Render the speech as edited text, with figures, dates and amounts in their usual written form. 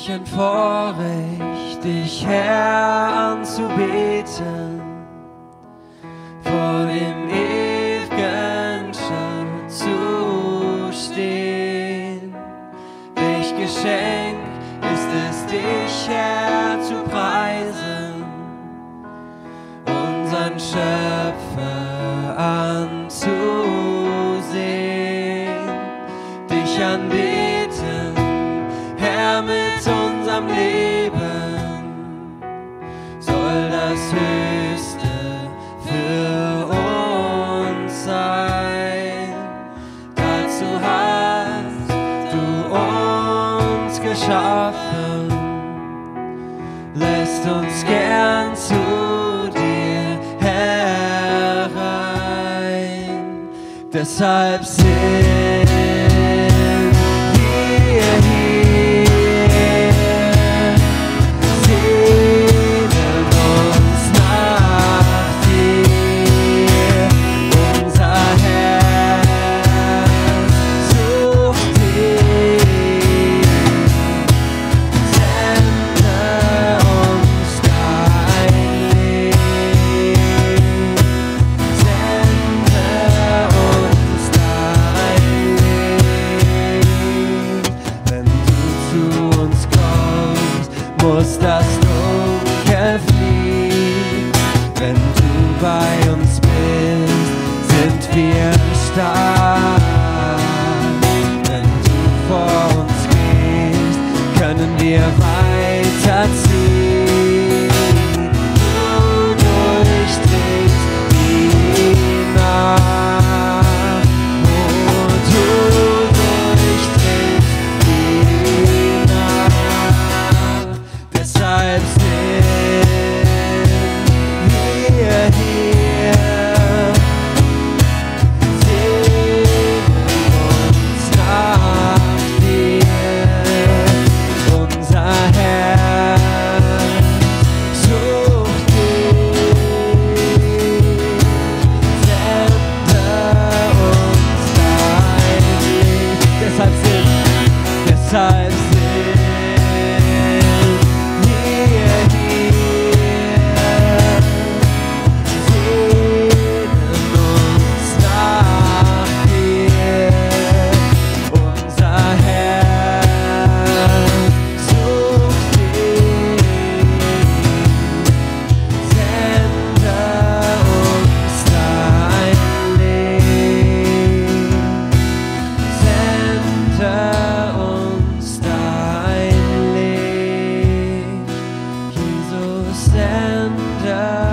Welch ein Vorrecht, dich Herr anzubeten, vor dem ewigen Schatz zu stehen. Welch Geschenk ist es, dich Herr zu preisen, unseren Schöpfer anzusehen, dich anbeten, Herr, mit unserem Leben soll das Höchste für uns sein. Dazu hast du uns geschaffen, lässt uns gern zu dir herein. Deshalb sind wir hier, sehnen uns nach dir. Unser Herz sucht dich, sende uns dein Licht, sende uns dein Licht. Wenn du zu uns kommst, muss das Dunkel fliehen. Wenn du bei uns bist, sind wir stark. Wenn du vor uns gehst, können wir weiterziehen. Du durchdringst die Nacht, oh, du durchdringst die Nacht. Deshalb sind wir hier, sehnen uns nach dir. Unser Herz sucht dich, sende uns dein Licht. Deshalb sind wir hier, sehnen uns nach dir. Unser Herz sucht dich, sende uns dein Licht, sende uns dein Licht, Jesus, sende